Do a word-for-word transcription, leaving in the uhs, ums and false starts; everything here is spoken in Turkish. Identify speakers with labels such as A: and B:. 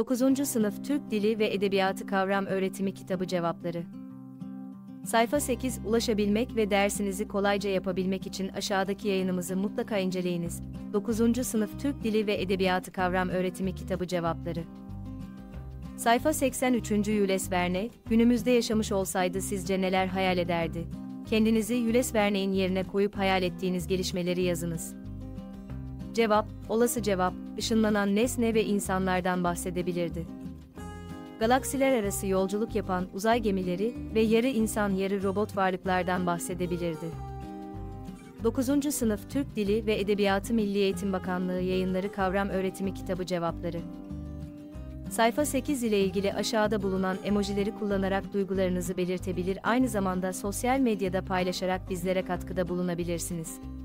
A: dokuzuncu Sınıf Türk Dili ve Edebiyatı Kavram Öğretimi Kitabı Cevapları. Sayfa sekiz. Ulaşabilmek ve dersinizi kolayca yapabilmek için aşağıdaki yayınımızı mutlaka inceleyiniz. dokuzuncu Sınıf Türk Dili ve Edebiyatı Kavram Öğretimi Kitabı Cevapları. Sayfa seksen üç. Jules Verne, günümüzde yaşamış olsaydı sizce neler hayal ederdi? Kendinizi Jules Verne'in yerine koyup hayal ettiğiniz gelişmeleri yazınız. Cevap, olası cevap, ışınlanan nesne ve insanlardan bahsedebilirdi. Galaksiler arası yolculuk yapan uzay gemileri ve yarı insan yarı robot varlıklardan bahsedebilirdi. dokuzuncu Sınıf Türk Dili ve Edebiyatı Milli Eğitim Bakanlığı Yayınları Kavram Öğretimi Kitabı Cevapları. Sayfa sekiz ile ilgili aşağıda bulunan emojileri kullanarak duygularınızı belirtebilir, aynı zamanda sosyal medyada paylaşarak bizlere katkıda bulunabilirsiniz.